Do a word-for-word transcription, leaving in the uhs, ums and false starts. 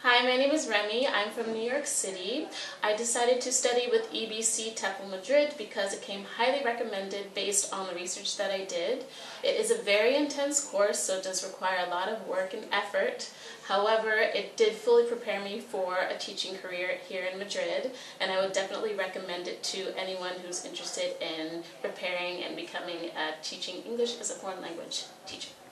Hi, my name is Remi. I'm from New York City. I decided to study with E B C T E F L Madrid because it came highly recommended based on the research that I did. It is a very intense course, so it does require a lot of work and effort. However, it did fully prepare me for a teaching career here in Madrid, and I would definitely recommend it to anyone who's interested in preparing and becoming a teaching English as a foreign language teacher.